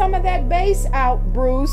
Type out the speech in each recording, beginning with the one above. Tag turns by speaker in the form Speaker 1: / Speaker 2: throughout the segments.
Speaker 1: some of that bass out, Bruce.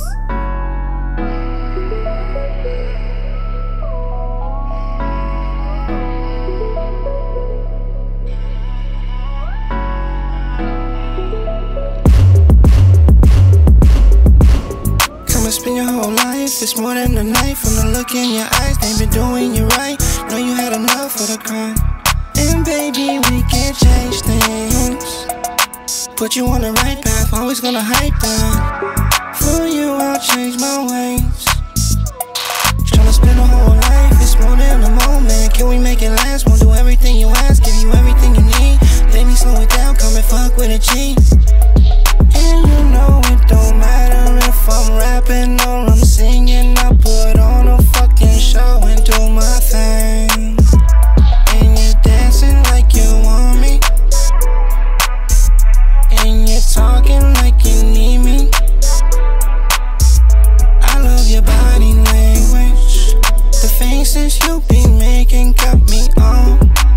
Speaker 2: Spend your whole life, it's more than a knife. From the look in your eyes, they've been doing you right. Know you had enough of the crime. And baby, we can change things. Put you on the right path, always gonna hype that. For you, I'll change my ways. Tryna spend a whole life, it's more than a moment. Can we make it last? Won't do everything you ask, give you everything you need. Baby, slow it down, come and fuck with a G. And you know it don't matter if I'm rapping or I'm singing. I put on a fucking show and do my thing. And you're dancing like you want me, and you're talking like you need me. I love your body language. The faces you be making got me on.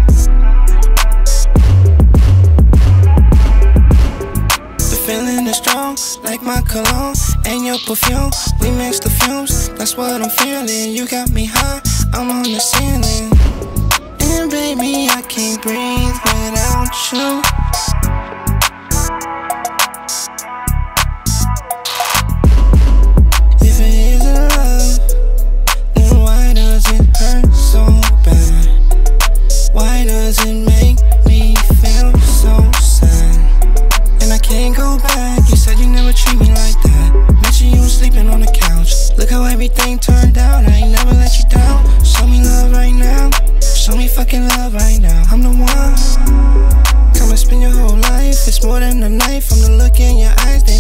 Speaker 2: Feeling is strong, like my cologne and your perfume. We mix the fumes, that's what I'm feeling. You got me high, I'm on the ceiling. And baby, I can't breathe without you. If it isn't love, then why does it hurt so bad? Why does it make me feel so sad? And I can't go back, you said you never treat me like that. Mention you was sleeping on the couch. Look how everything turned out, I ain't never let you down. Show me love right now, show me fucking love right now. I'm the one. Come and spend your whole life, it's more than a knife. From the look in your eyes,